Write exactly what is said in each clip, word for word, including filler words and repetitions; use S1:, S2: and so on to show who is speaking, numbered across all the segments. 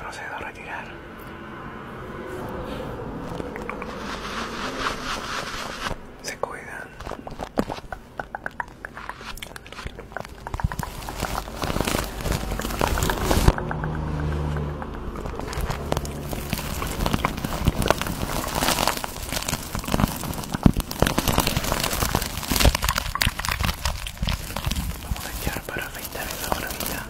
S1: procedo a retirar. Se cuidan. Vamos a echar para afeitar esa barbita.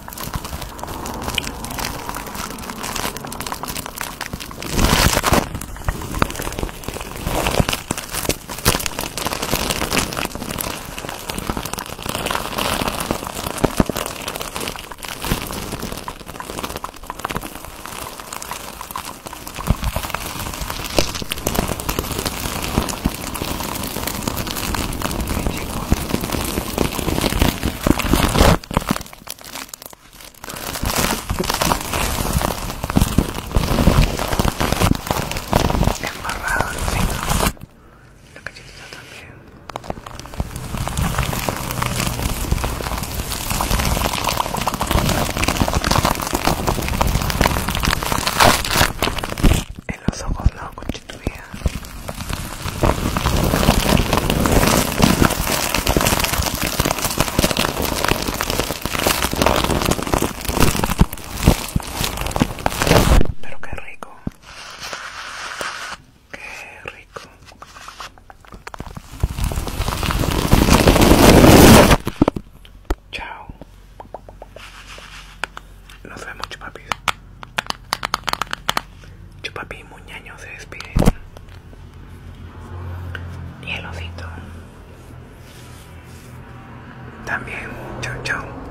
S1: Nos vemos, chupapis. Chupapi y Muñaño se despiden. Y el osito también. Chau, chau.